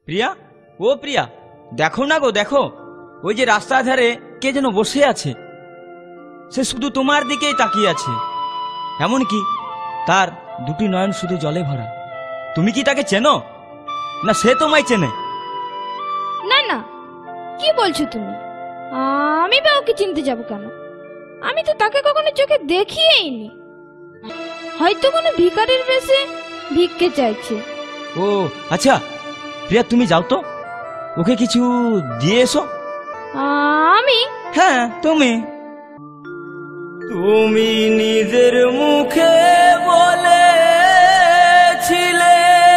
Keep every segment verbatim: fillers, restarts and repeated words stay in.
প্রিয়া, ও প্রিয়া, দেখো না গো, দেখো ওই যে রাস্তার ধারে কে যেন বসে আছে। সে শুধু তোমার দিকেই তাকিয়ে আছে, এমনকি তার দুটি নয়ন শুধু জলে ভরা। তুমি কি তাকে চেনো, না সে তোমায় চেনে? না না, কি বলছো তুমি? আমি বা ওকে চিনতে যাব কেন? আমি তো তাকে কখনো চোখে দেখিয়েইনি। হয়তো কোনো ভিখারির বেশে ভিক্ষে চাইছে। ও আচ্ছা প্রিয়া, তুমি যাও তো, ওকে কিছু দিয়ে এসো। আমি? হ্যাঁ তুমি। তুমি নিজের মুখে বলেছিলে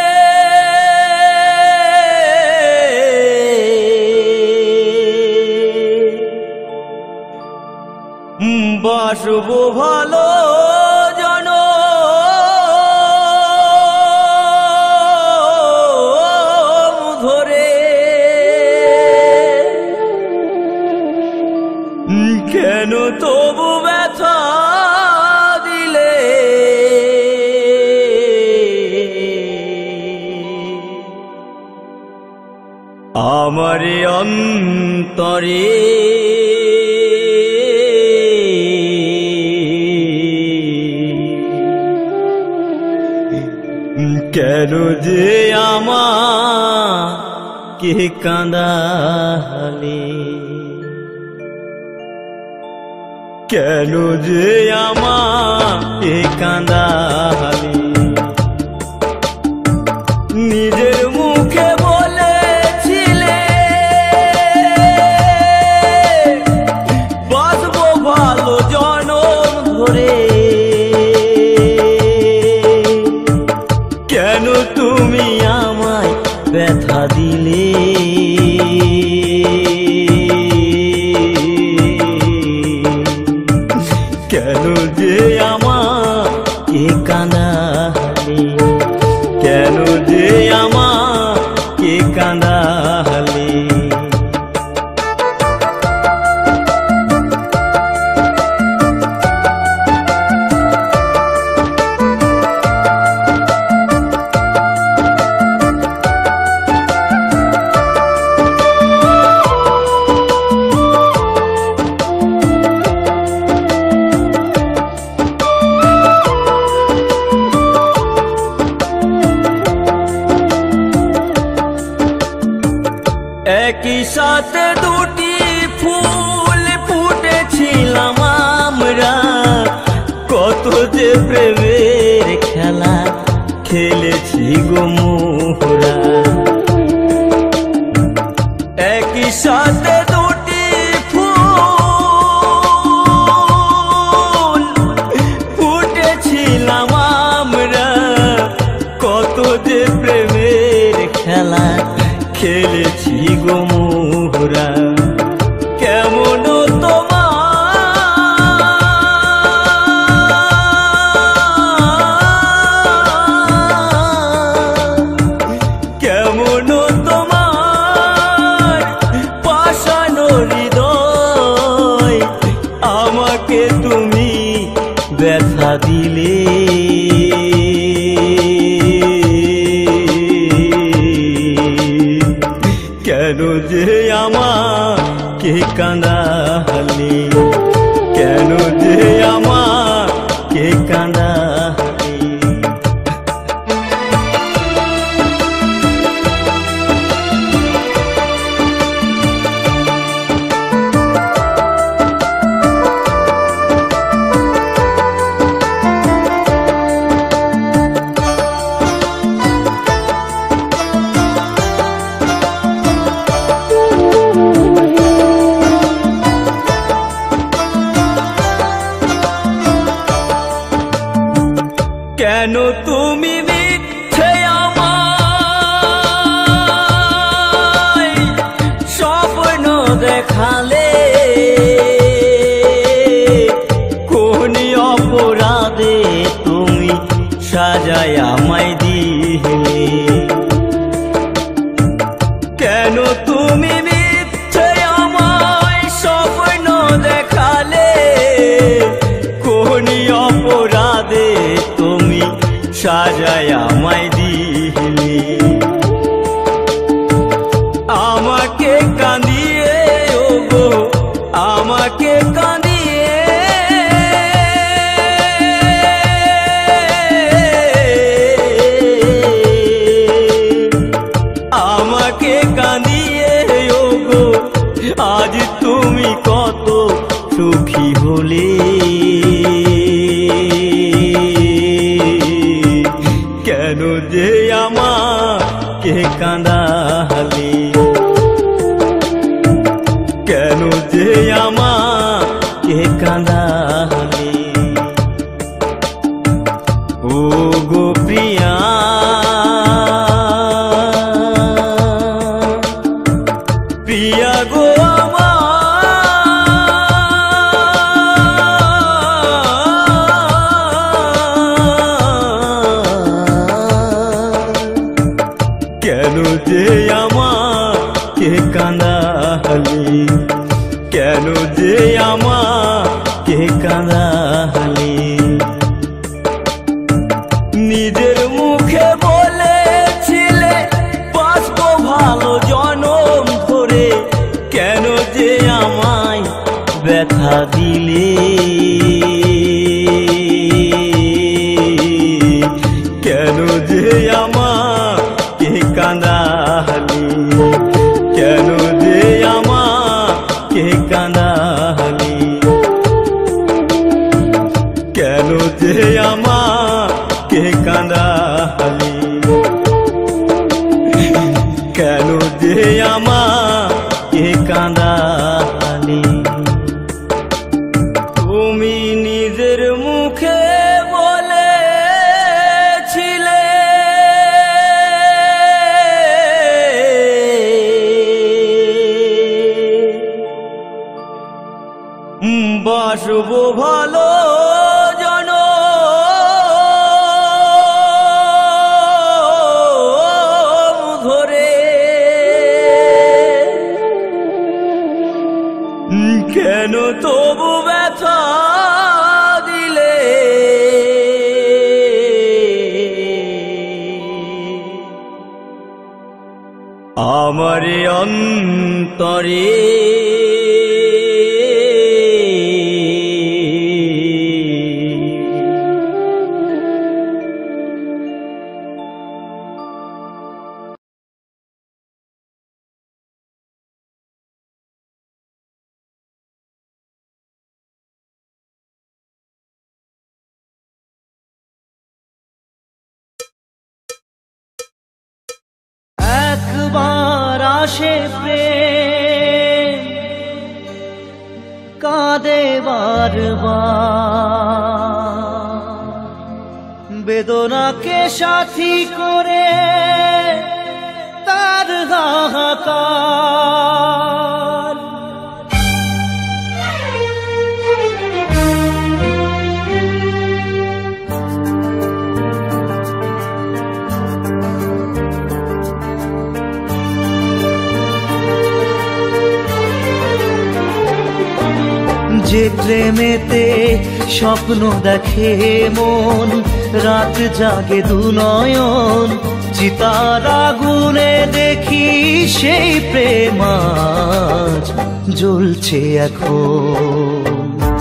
বাসবো ভালো জন ধরে, কেন তবু ব্যথা দিলে? আমার অন্তরে কেন যে আমাকে কাঁদালে, কেন যে আমাকে কাঁদালে? নিজের মুখে বলেছিলে বাসবো ভালো জনম ধরে, কেন তুমি আমায় ব্যথা দিলে? কেন যে আমাকে কাঁদালে, কেন যে আমাকে কাঁদালে? একই সাথে দুটি ফুল ফুটেছিলাম আমরা, কত যে প্রেমের খেলা খেলেছি গো মোরা। একই সাথে দুটি ফুল ফুটেছিলাম আমরা, কত যে প্রেমের খেলা খেলেছি গো মোরা। কেমন তোমার, কেমন তোমার পাষাণ হৃদয়, আমাকে তুমি ব্যথা দিলে। কেন যে আমাকে কাঁদালে, কেন যে আমাকে কাঁদালে? কেন তুমি মিথ্যে আমায় স্বপ্ন দেখালে, কোন অপরাধে তুমি সাজায় আমায় দিলে? কেন তুমি মিথ্যে আমায় স্বপ্ন দেখালে, কোন অপরাধে তুমি সাজায় আমায় দিলে? কত সুখী হলে, কেন যে আমাকে কাঁদালে, কেন যে আমাকে কাঁদালে। ও গো প্রিয়া, প্রিয়া গো কেন যে আমাকে কাঁদালে, কেন যে আমাকে কাঁদালে। নিজের মুখে বলেছিলে বাঁচব ভালো জনম ধরে, কেন যে আমায় ব্যথা দিলে, কেন যে আমাকে কাঁদালে, কেন যে আমাকে কাঁদালে, কেন যে আমাকে কাঁদালে, কেন যে আমাকে কাঁদালে। তুমি নিজের মুখে বলেছিলে বাসব ভালো জনম ধরে, কেন তবু ব্যথা দিলে, আমার অন্তরে একবার আসে প্রেম কাঁদে বারবার, বেদনাকে সাথী করে তার হাহাকার। যে প্রেমেতে স্বপ্ন দেখে মন, রাত জাগে দু নয়ন, চিতার আগুনে দেখি সেই প্রেম আজ জ্বলছে এখন।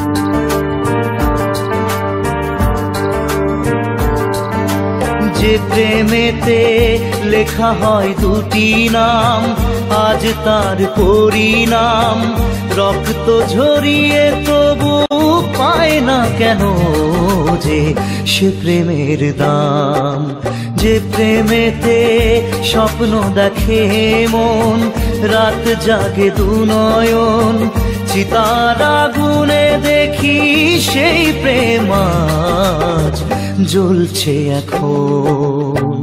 যে প্রেমেতে লেখা হয় দুটি নাম, আজ তার পরিণাম রক্ত ঝরিয়ে তবু পায় না কেন যে সে প্রেমের দাম। যে প্রেমেতে স্বপ্ন দেখে মন, রাত জাগে দু নয়ন, চিতার আগুনে দেখি সেই প্রেম আজ জ্বলছে এখন।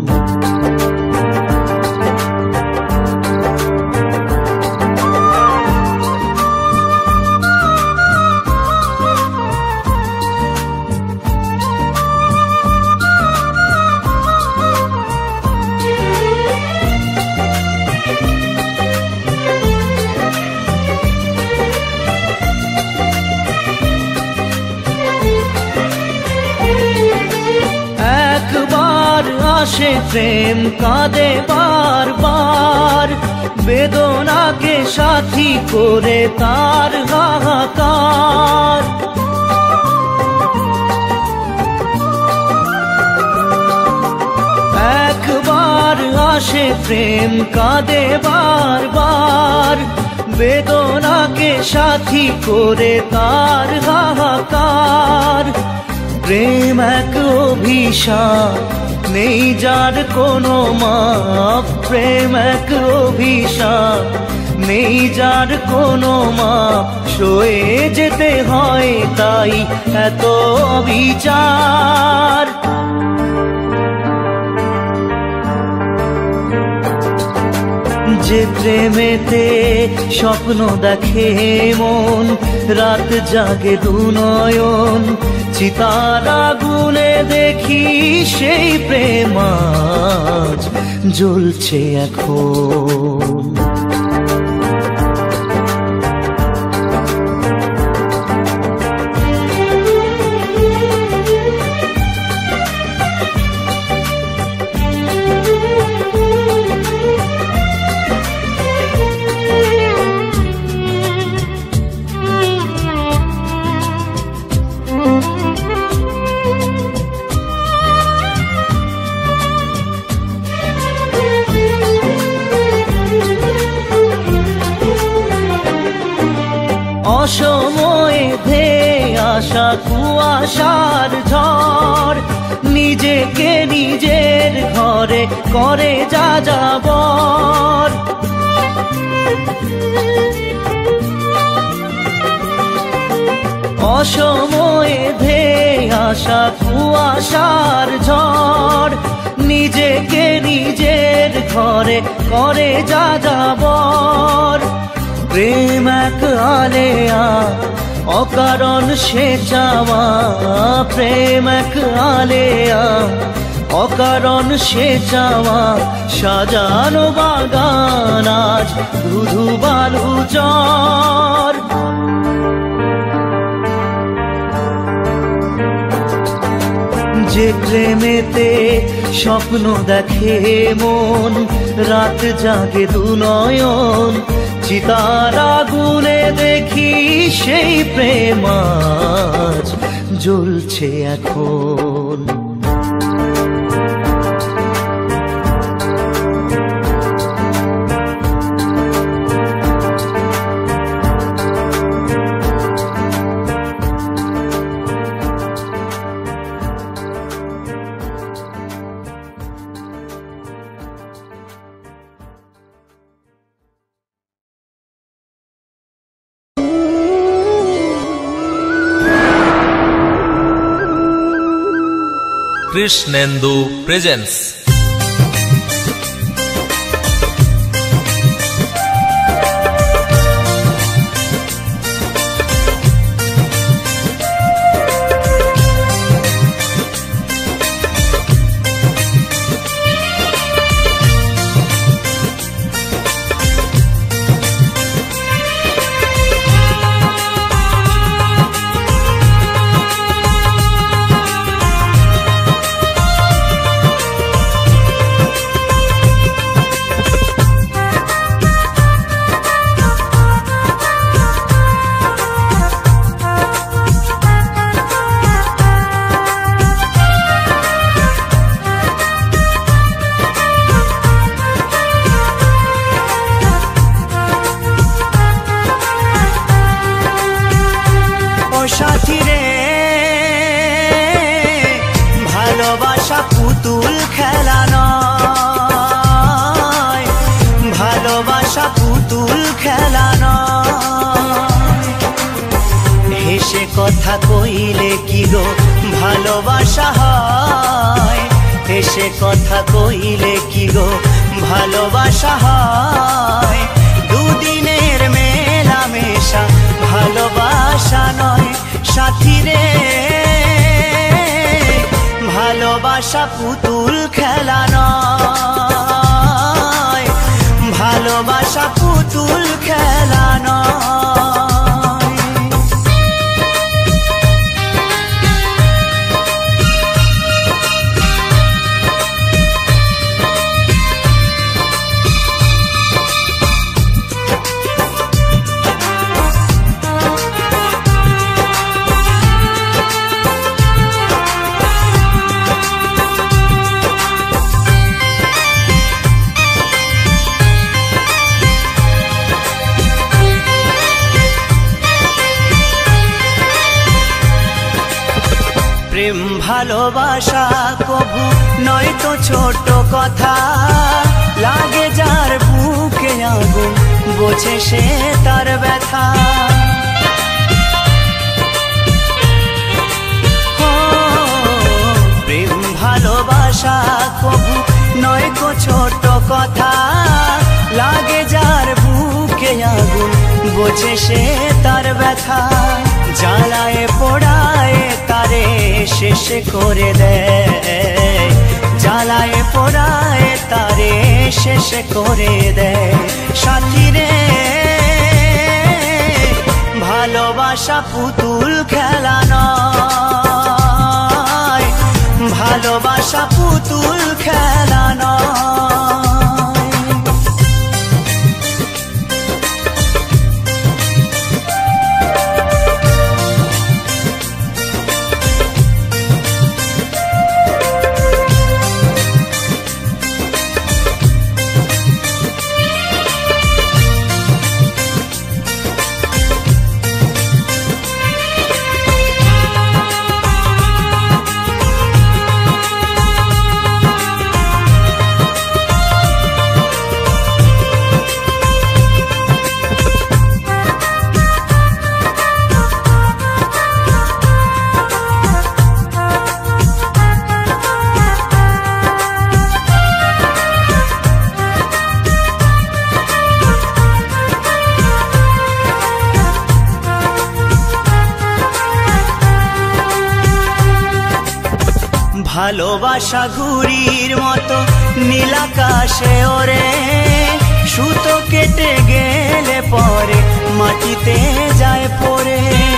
আসে প্রেম কাঁদে বারবার, বেদনাকে সাথী করে তার হাহাকার। একবার আসে প্রেম কাঁদে বারবার, বেদনাকে সাথী করে তার হাহাকার। প্রেম এক অভিশাপ, নেই যার কোনো মাপ। প্রেম এক অভিশাপ, নেই যার কোনো মাপ। সয়ে যেতে হয় তাই এত বিচার। যে প্রেমেতে স্বপ্ন দেখে মন, রাত জাগে দুনয়ন। চিতার আগুনে দেখি সেই প্রেম আজ জ্বলছে এখন। অসময়ে ধেয়ে আসা কুয়াশার ঝড়, নিজেকে নিজের ঘরে করে যা যাবর। অসময়ে ধেয়ে আসা কুয়াশার ঝড়, নিজেকে নিজের ঘরে করে যা যাবর। প্রেম এক আলেয়া, অকারণ সে চাওয়া। প্রেম এক আলেয়া, অকারণ সে চাওয়া। সাজানো বাগান আজ ধুধু বালু চর। যে প্রেমেতে স্বপ্ন দেখে মন, রাত জাগে দুনয়ন। চিতার আগুনে দেখি সেই প্রেম আজ জ্বলছে এখন। কৃষ্ণেন্দু প্রেজেন্স। কথা কইলে কি গো ভালোবাসা হয়, হেসে কথা কইলে কি গো ভালোবাসা হয়। দুদিনের মেলামেশা ভালোবাসা নয় সাথী রে, ভালোবাসা পুতুল খেলা নয়, ভালোবাসা পুতুল খেলা নয়। ভালোবাসা কবু নয় তো ছোট কথা, লাগে যার বুকে আগুন বোঝে সে তার ব্যথা। প্রেম ভালোবাসা কবু নয় তো ছোট কথা, লাগে যার বুকে আগুন বোঝে সে তার ব্যথা। জ্বালায় পোড়ায় তারে শেষ করে দেয়, জ্বালায় পোড়ায় তারে শেষ করে দেয়। সাথী রে ভালোবাসা পুতুল খেলা নয়, ভালোবাসা পুতুল খেলা নয়। ভালোবাসা ঘুড়ির মতো নীলাকাশে ওরে, সুতো কেটে গেলে পরে মাটিতে যায় পড়ে।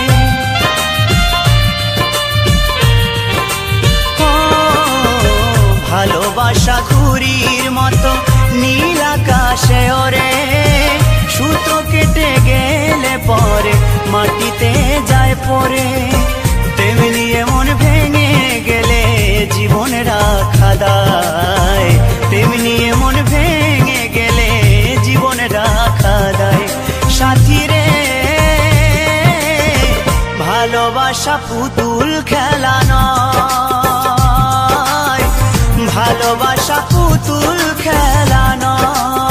ভালোবাসা ঘুড়ির মতো নীলাকাশে ওরে, সুতো কেটে গেলে পরে মাটিতে যায় পড়ে। তেমনি মন ভেঙে গেলে জীবন রাখা দায়, তেমনি মন ভেঙে গেলে জীবন রাখা দায়। সাথী রে ভালোবাসা পুতুল খেলা নয়, ভালোবাসা পুতুল খেলা নয়।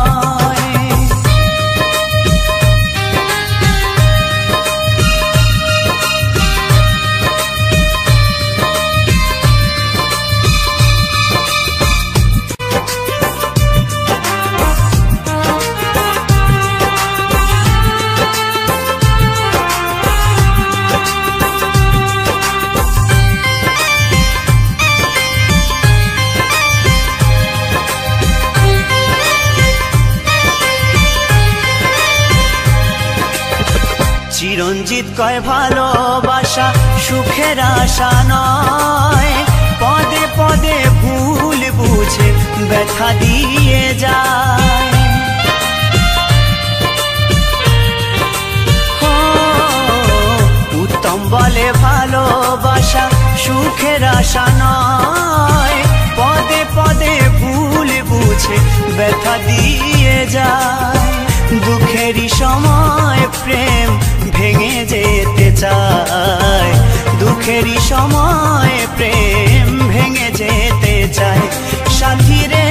চিরঞ্জিত কয় ভালোবাসা সুখের আশা নয়, পদে পদে ভুল বুঝে ব্যথা দিয়ে যায়। উত্তম বলে ভালোবাসা সুখের আশা নয়, পদে পদে ভুল বুঝে ব্যথা দিয়ে যায়। দুঃখেরই সময় প্রেম ভেঙে যেতে চায়, দুঃখেরই সময় প্রেম ভেঙে যেতে চায়। সাথী রে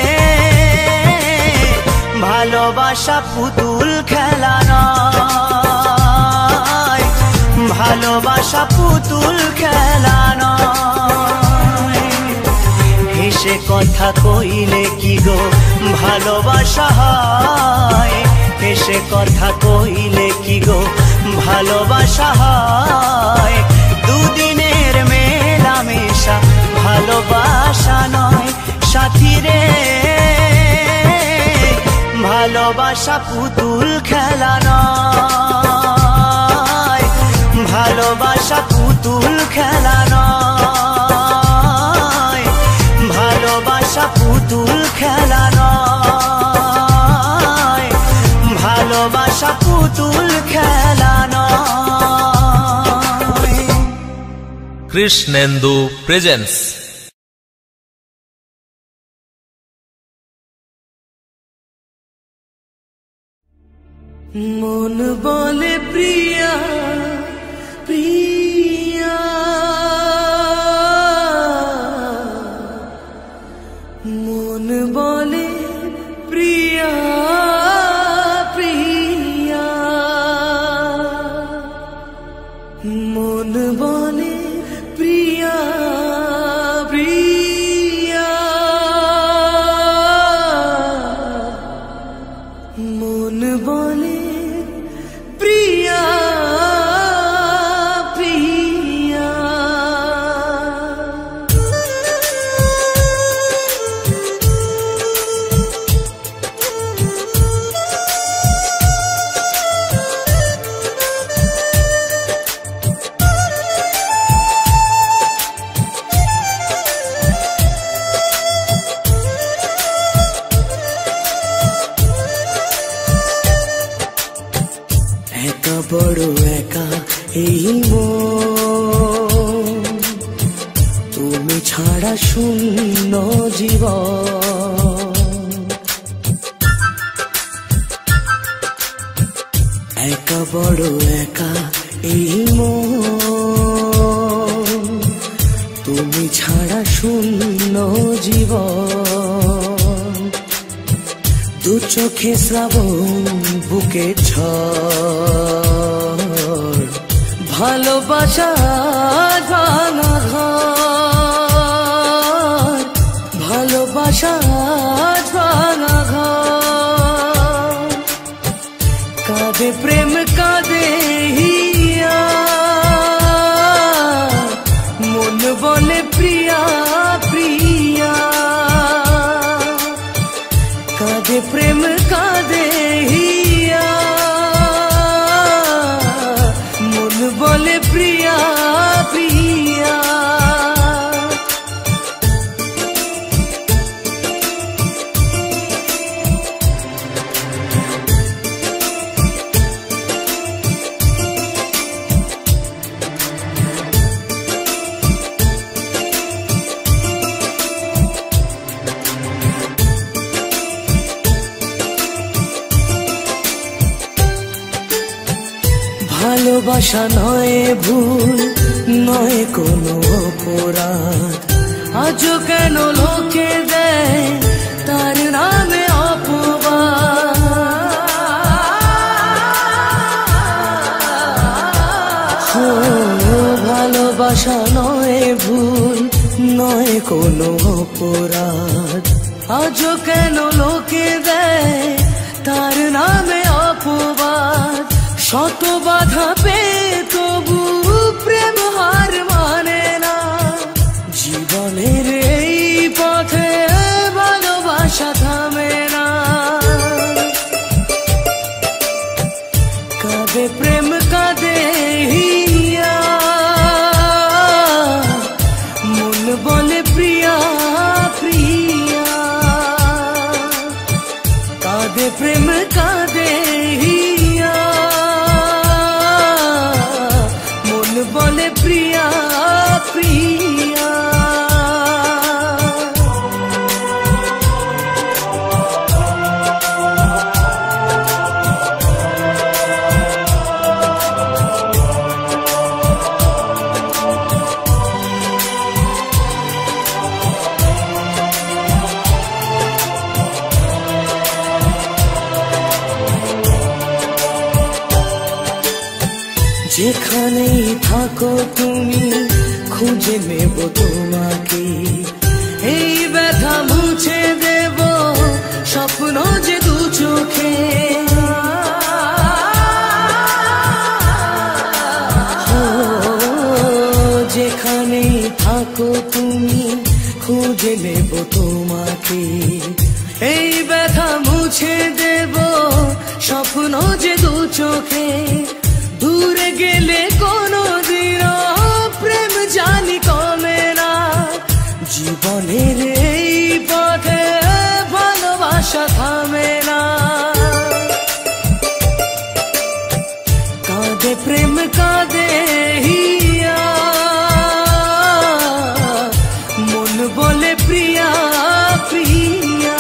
ভালোবাসা পুতুল খেলা নয়, ভালোবাসা পুতুল খেলা নয়। হেসে কথা কইলে কি গো ভালোবাসা হয়, হেসে কথা কইলে কি গো ভালোবাসা হয়। দুদিনের মেলামেশা ভালোবাসা নয়। সাথী রে ভালোবাসা পুতুল খেলা নয়, ভালোবাসা পুতুল খেলা নয়, ভালোবাসা পুতুল খেলা নয়, ভালোবাসা পুতুল খেলা নয়। কৃষ্ণেন্দু প্রেজেন্স। মন বলে প্রিয়া প্রিয়া প্রিয়া প্রিয়া মন বলে প্রিয়া প্রিয়া মন বলে প্রিয়া প্রিয়া একা বড় একা এই মন তুমি ছাড়া শূন্য জীবন একা বড় একা এই মন তুমি ছাড়া শূন্য জীবন দু চোখে শ্রাবণ বুকে ঝড় ভালোবাসা ভাঙা ঘর ভালোবাসা ভাঙা ঘর কাঁদে প্রেম কাঁদে হিয়া মন বলে প্রিয়া প্রিয়া কাঁদে প্রেম কাঁদে হিয়া মন বলে প্রিয়া প্রিয়া ভালোবাসা নয় ভুল নয় কোনো অপরাধ আজও কেন লোকে দেয় তার নামে অপবাদ ভালোবাসা নয় ভুল নয় কোনো অপরাধ আজও কেন লোকে দেয় তার নামে অপবাদ শত বাধা পেয়ে তবু প্রেম হার মানে না জীবনের এই পথে ভালোবাসা থামে না কাঁদে প্রেম কাঁদে হিয়া মন বলে প্রিয়া প্রিয়া কাঁদে প্রেম কাঁদে হিয়া বলে প্রিয়া প্রিয়া যেখানেই থাকো তুমি খুঁজে নেব তোমাকে এই ব্যথা মুছে দেব স্বপ্ন যে দু চোখে যেখানেই থাকো তুমি খুঁজে নেব তোমাকে এই ব্যথা মুছে দেব স্বপ্ন যে দু চোখে দূরে গেলে কোনো দিন প্রেম জানি কমে না জীবনের এই পথে ভালোবাসা থামে না কাঁদে প্রেম কাঁদে হিয়া মন বলে প্রিয়া প্রিয়া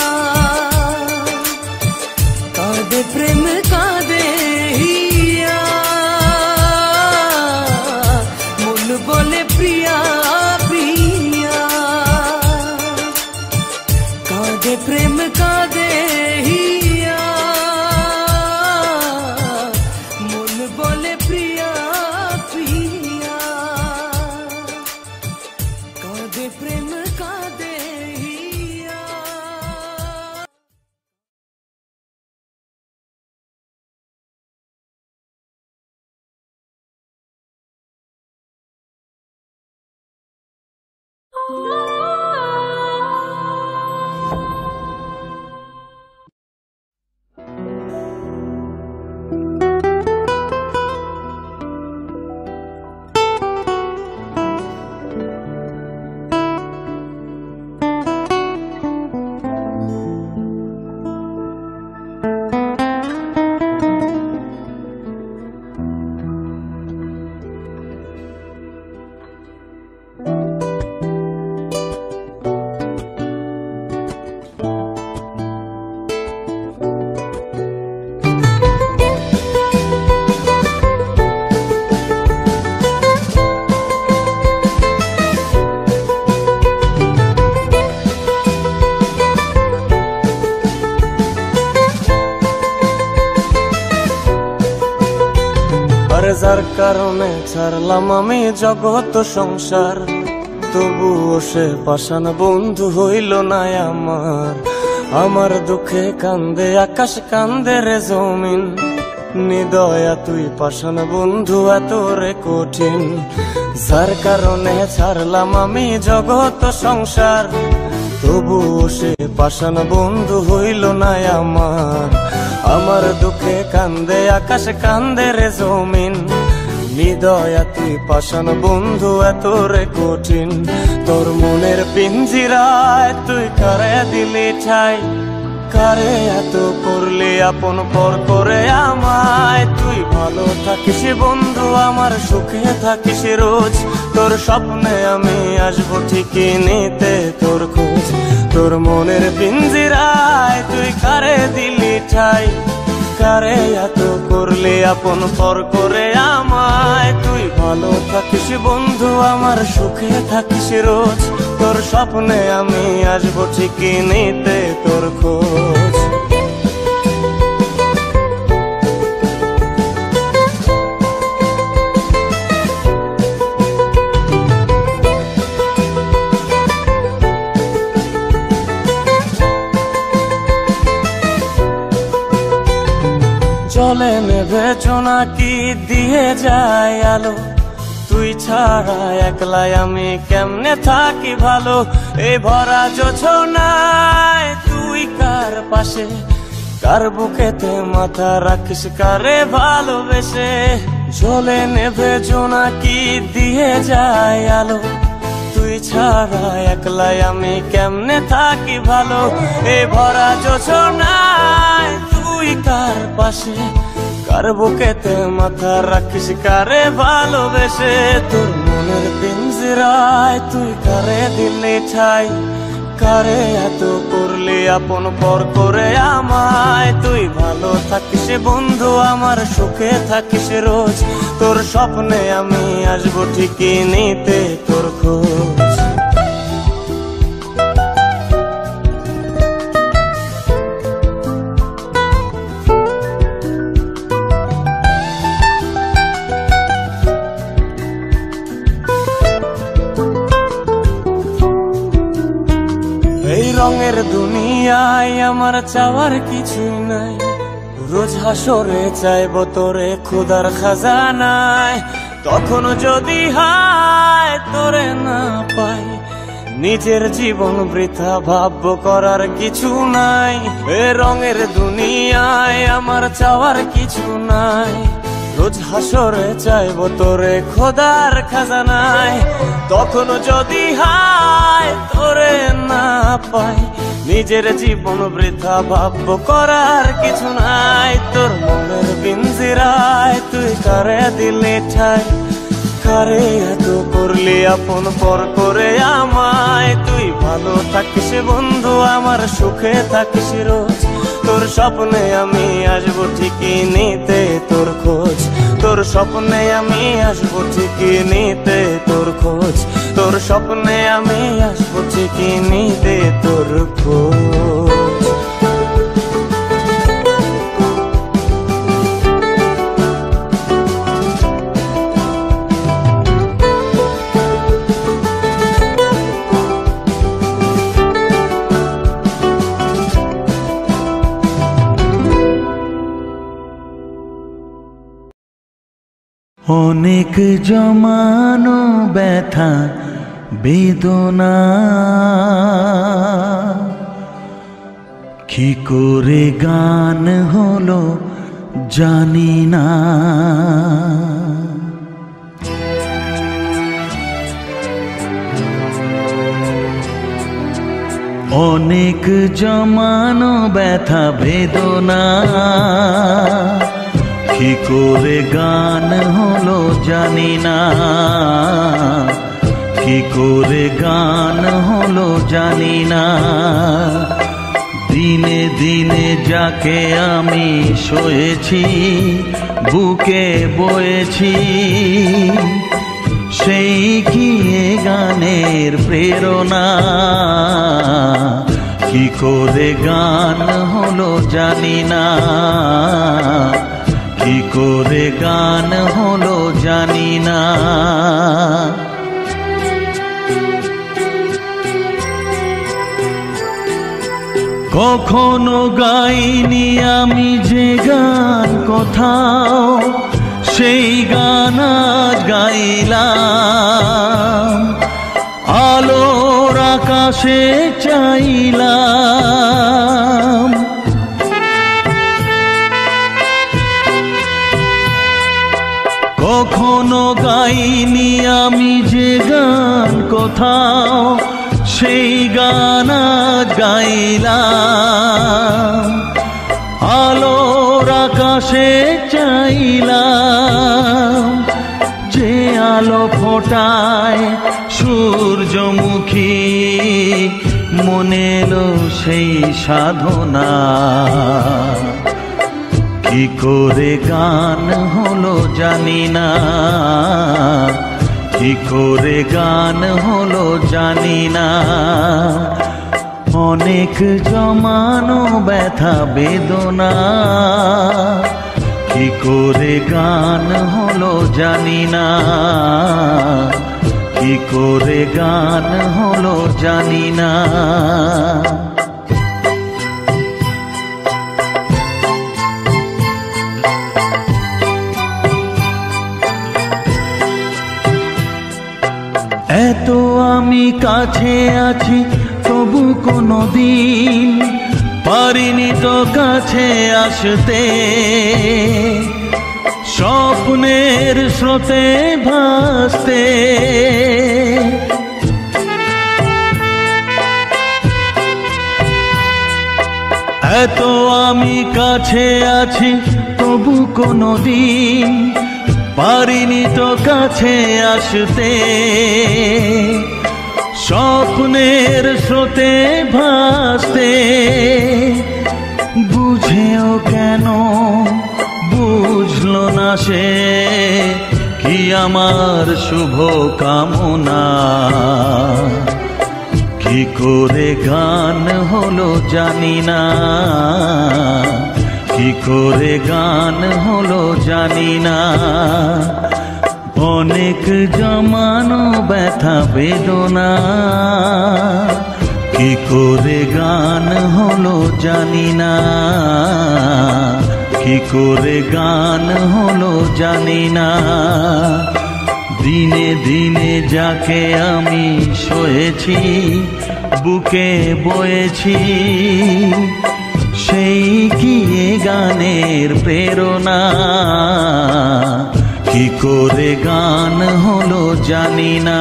কাঁদে প্রেম কাঁদে হিয়া যার কারণে ছাড়লাম আমি জগৎ সংসার, তবুও সে পাষাণ বন্ধু হইল না আমার। আমার দুঃখে কান্দে আকাশ, কান্দে রে জমিন, নিদয়া তুই পাষাণ বন্ধু এত রে কঠিন। যার কারণে ছাড়লাম আমি জগৎ সংসার, তবুও সে পাষাণ বন্ধু হইল না আমার। আমার দুঃখে কান্দে আকাশ, কান্দে রে জমিন, নিদয়া তুই পাষাণ বন্ধু এত রে কঠিন। তোর মনের পিঞ্জিরায় তুই কারে দিলি ঠাই, কারে এত করলি আপন পর করে আমায়। তুই ভালো থাকিস বন্ধু, আমার সুখে থাকিস রোজ, তোর স্বপ্নে আমি আসবো ঠিকই নিতে তোর খোঁজ। তোর মনের পিঞ্জিরায় তুই কারে দিলি ঠাই, কারে এত করলি আপন পর করে আমায়। তুই ভালো থাকিস বন্ধু, আমার সুখে থাকিস রোজ, তোর স্বপ্নে আমি আসবো ঠিকই নিতে তোর খোঁজ। জলে নেভে জোনাকি দিয়ে যায় আলো, তুই ছাড়া একলাই আমি কেমনে থাকি ভালো। এই ভরা জোছনায় তুই কার পাশে, কার বুকেতে মাথা রাখিস কারে ভালোবেসে। জলে নেভে জোনাকি দিয়ে যায় আলো, তুই ছাড়া একলাই আমি কেমনে থাকি ভালো। এই ভরা জোছনায় তুই কার পাশে, কার বুকেতে মাথা রাখিস কারে ভালোবেসে। তোর মনের পিঞ্জিরায় তুই কারে দিলি ঠাই, কারে এত করলি আপন পর করে আমায়। তুই ভালো থাকিস বন্ধু, আমার সুখে থাকিস রোজ, তোর স্বপ্নে আমি আসবো ঠিকই নিতে তোর খোঁজ। রঙের দুনিয়ায় আমার চাওয়ার কিছুই নাই, রোজ হাসরে চাইব তোরে খুদার খাজানায়। তখন যদি হায় তোরে না পাই, নিজের জীবন বৃথা ভাবব করার কিছু নাই। এ রঙের দুনিয়ায় আমার চাওয়ার কিছু নাই, রোজ হাসরে চাইব তোরে খোদার খাজানায়। তখন যদি হায় তোরে না পাই, নিজের জীবন বৃথা ভাবব করার কিছু নাই। তোর মনের পিঞ্জিরায় তুই কারে দিলি ঠাই, কারে এত করলি আপন পর করে আমায়। তুই ভালো থাকিস বন্ধু, আমার সুখে থাকিস রোজ, তোর স্বপ্নে আমি আসবো ঠিকই নিতে তোর খোঁজ। তোর স্বপ্নে আমি আসবো ঠিকই নিতে তোর খোঁজ, তোর স্বপ্নে আমি আসবো ঠিকই নিতে তোর খোঁজ। অনেক জমানো ব্যথা বেদনা কি করে গান হলো জানি না। অনেক জমানো ব্যথা বেদনা কি করে গান হলো জানি না, কি করে গান হলো জানি না। দিনে দিনে যাকে আমি সয়েছি বুকে বয়েছি, সেই কি এ গানের প্রেরণা, কি করে গান হলো জানি না, কি করে গান হলো জানি না। কখনো গাইনি আমি যে গান কোথাও, সেই গান আজ গাইলাম। আলোর আকাশে চাইলাম, কখনো গাইনি আমি যে গান কোথাও, সেই গান আজ গাইলাম। আলোর আকাশে চাইলাম, যে আলো ফোটায় সূর্যমুখী, মনে এলো সেই সাধনা। কি করে গান হলো জানি না, কি করে গান হলো জানি না। অনেক জমানো ব্যথা বেদনা, কি করে গান হলো জানি না, কি করে গান হলো জানি না। এত আমি কাছে আছি তবু কোনো দিন পারিনি তো কাছে আসতে। স্বপ্নের স্রোতে ভাসতে, এত আমি কাছে আছি তবু কোনো দিন পারিনি তো কাছে আসতে। স্বপ্নের স্রোতে ভাসতে, বুঝেও কেন বুঝলো না সে, কি আমার শুভ কামনা। কি করে গান হলো জানি না, কি করে গান হলো জানি না। অনেক জমানো ব্যথা বেদনা, কি করে গান হলো জানি না, কি করে গান হলো জানি না। দিনে দিনে যাকে আমি সয়েছি বুকে বয়েছি, সেই কি এ গানের প্রেরণা। কি করে গান হলো জানি না,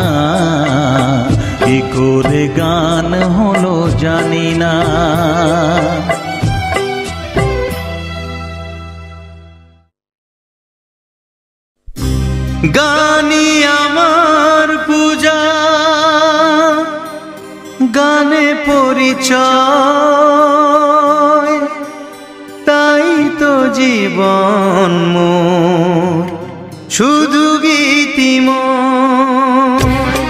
কি করে গান হলো জানি না। গানি আমার পূজা, গানে পরিচয়, তাই তো জীবন মোর শুধু গীতিময়।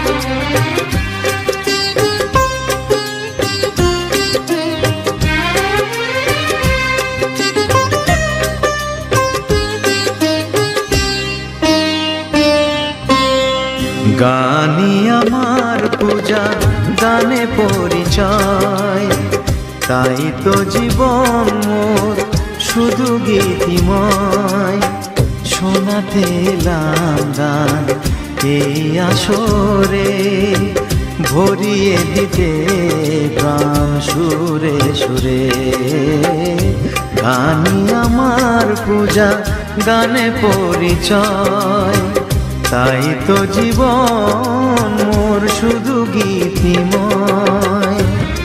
গানি আমার পূজা, গানে পরিচয়, তাই তো জীবন মোর শুধু গীতিময়। শোনাতে এলাম গান এই আসরে ভরিয়ে দিতে প্রাণ সুরে সুরে। গানই আমার পূজা, গানে পরিচয়, তাই তো জীবন মোর শুধু গীতিময়।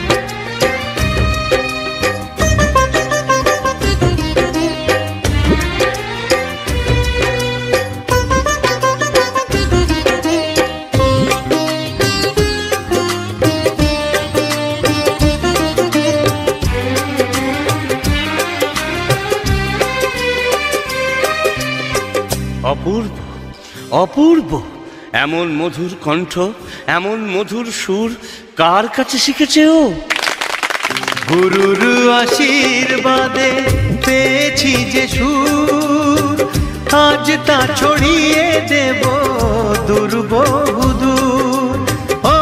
অপূর্ব অপূর্ব, এমন মধুর কণ্ঠ, এমন মধুর সুর কার কাছে শিখেছে ও? গুরুর আশীর্বাদে পেয়েছি যে সুর, আজ তা ছড়িয়ে দেব দুর্বহুদূর। ও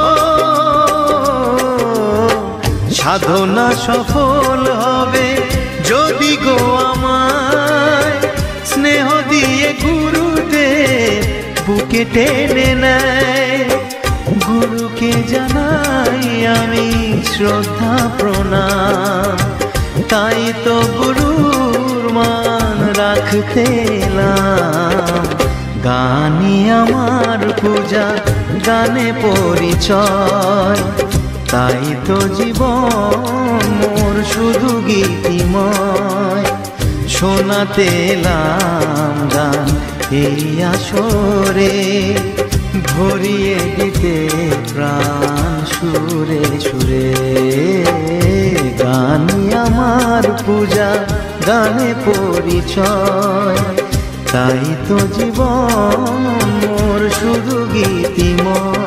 সাধনা সফল হবে যদি গো আমায় স্নেহ দিয়ে গুরুদেব বুকে টেনে নেয়। গুরুকে জানাই আমি শ্রদ্ধা প্রণাম, তাই তো গুরুর মান রাখতে এলাম। গানই আমার পূজা, গানে পরিচয়, তাই তো জীবন মোর শুধু গীতিময়। শোনাতে এলাম গান এই আসরে, ভরিয়ে দিতে প্রাণ সুরে সুরে। গানই আমার পূজা, গানে পরিচয়, তাই তো জীবন মোর শুধু গীতিময়।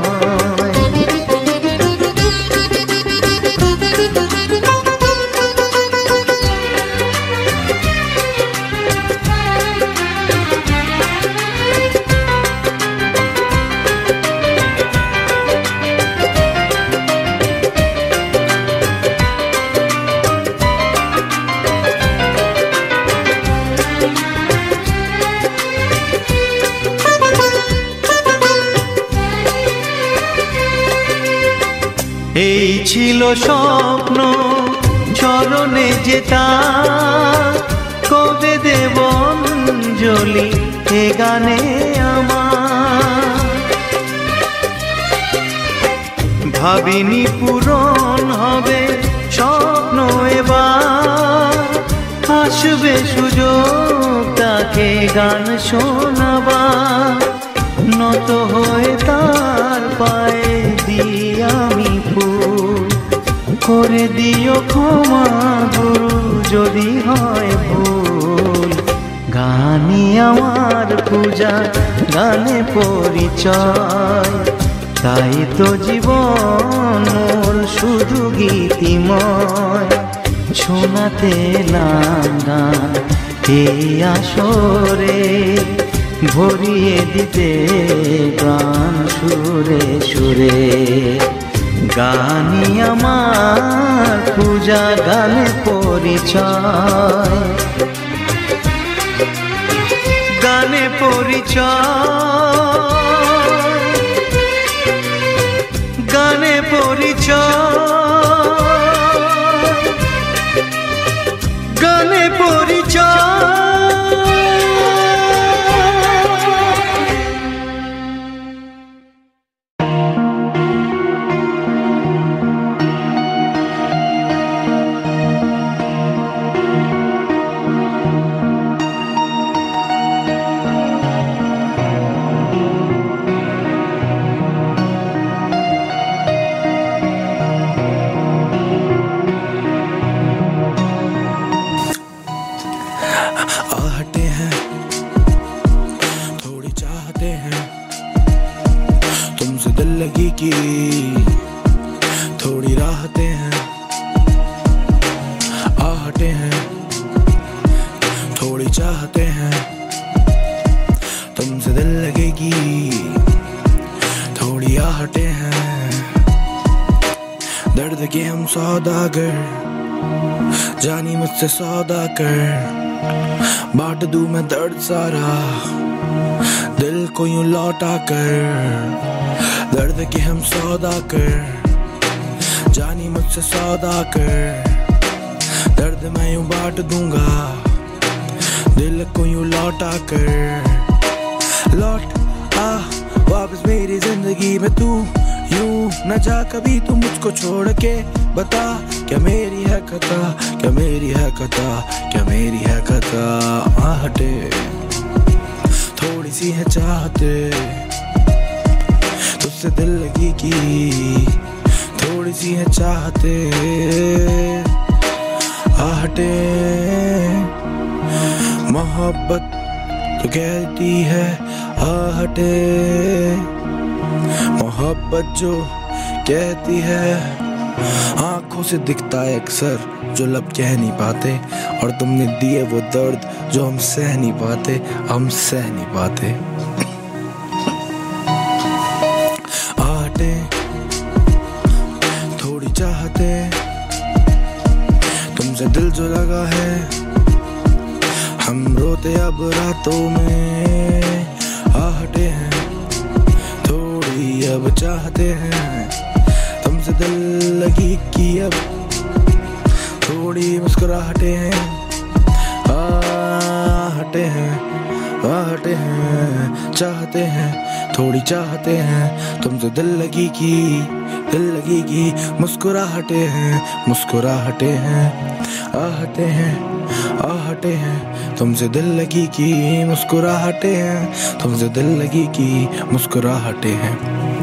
এই ছিল স্বপ্ন চরণে যেতা, কবে দেব অঞ্জলি এ গানে আমার। ভাবিনি পূরণ হবে স্বপ্ন এবার, আসবে সুযোগ তাকে গান শোনাবার। নত হয়ে তার পায়ে দিয়ে আমি ফুল, করে দিও ক্ষমা গুরু যদি হয় ভুল। গানই আমার পূজা, গানে পরিচয়, তাই তো জীবন মোর শুধু গীতিময়। শোনাতে এলাম গান এই আসরে, ভরিয়ে দিতে প্রাণ সুরে সুরে। গানই আমার পূজা, গানে পরিচয়, গানে পরিচয়, গানে পরিচয়, গানে পরিচয়। थोड़ी राहतें हैं, आहटे हैं, थोड़ी चाहते हैं, तुमसे दिल लगेगी थोड़ी आहटे हैं। दर्द के हम सौदागर, जानी मुझसे सौदा कर, बांट दूं मैं दर्द सारा, दिल को यूं लौटा कर, दर्द के हम सौदा कर, जानी मुझसे सौदा कर, दर्द मैं यूं बांट दूंगा, दिल को यूं लौटा कर। लौट आ वापस मेरी जिंदगी में तू, यूं न जा कभी तू मुझको छोड़ के, बता क्या मेरी है खता, क्या मेरी है खता, क्या मेरी है खता। आहटे थोड़ी सी है चाहते, तुझसे दिल लगी की थोड़ी सी है चाहते। आहटे मोहब्बत तो कहती है आहटे, मोहब्बत जो कहती है आंखों से दिखता है अक्सर जो लब कह नहीं पाते, और तुमने दिए वो दर्द जो हम सह नहीं पाते, हम सह नहीं पाते। आहटे थोड़ी चाहते, तुमसे दिल जो लगा है, हम रोते अब रातों में। आहटे हैं थोड़ी अब चाहते हैं, तुमसे दिल लगी कि अब थोड़ी मुस्कुराहटे हैं। आहटे हैं आहटे हैं चाहते हैं, थोड़ी चाहते हैं, तुमसे दिल लगी कि दिल लगी कि मुस्कुराहटे हैं, मुस्कुराहटे हैं। आहटे हैं आहटे हैं, तुमसे दिल लगी कि मुस्कुराहटे हैं, तुमसे दिल लगी कि मुस्कुराहटे हैं।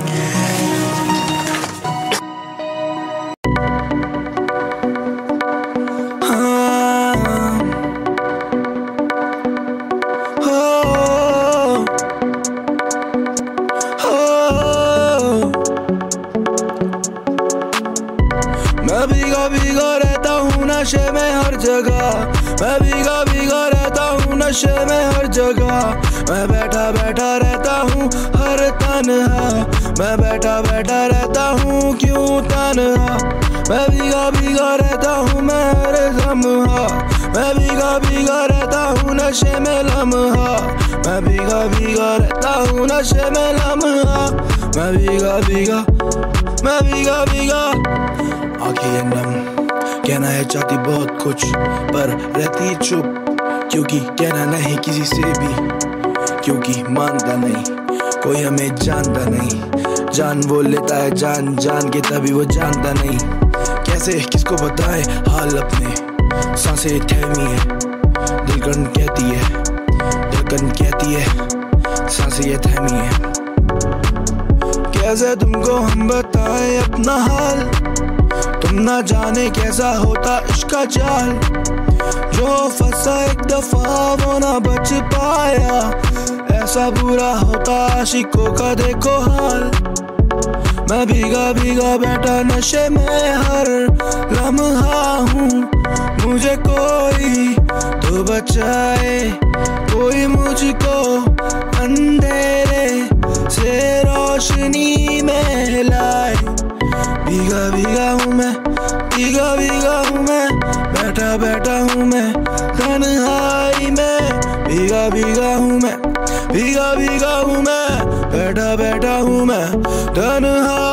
मैं भीगा भीगा रहता हूँ नशे में हर जगह, मैं भीगा भीगा रहता हूँ नशे में हर जगह, मैं बैठा बैठा रहता हूँ हर तन्हा, मैं बैठा बैठा रहता हूँ क्यों तन्हा। मैं भीगा भीगा रहता हूँ मैं हर लम्हा, मैं भीगा भीगा रहता हूँ नशे में लम्हा, मैं भीगा भीगा रहता हूँ नशे में लम्हा, मैं भीगा भीगा मैं भीगा भीगा। आँखें नम कहना है चाहती बहुत कुछ पर रहती चुप, क्योंकि कहना नहीं किसी से भी, क्योंकि मानता नहीं कोई हमें जानता नहीं। जान वो लेता है जान जान के तभी वो जानता नहीं, कैसे किसको बताए हाल अपने। सांसें थैमी है दिलकन कहती है, दिलकन कहती है सांसें ये थैमी है। कैसे तुमको हम बताए अपना हाल, तुम ना जाने कैसा होता इश्क का जाल, जो फंसा एक दफा वो ना बच पाया, ऐसा बुरा होता आशिकों का देखो हाल। मैं भीगा भीगा बैठा नशे में हर लम्हा हूँ, मुझे कोई तो बचाए, कोई मुझको अंधेरे से रोशनी में लाए। भीगा भीगा हूँ मैं, भीगा भीगा हूँ मैं, बैठा बैठा हूँ मैं तन्हाई में। भीगा भीगा हूँ मैं, भीगा भीगा हूँ मैं, बैठा बैठा हूँ मैं तन्हाई।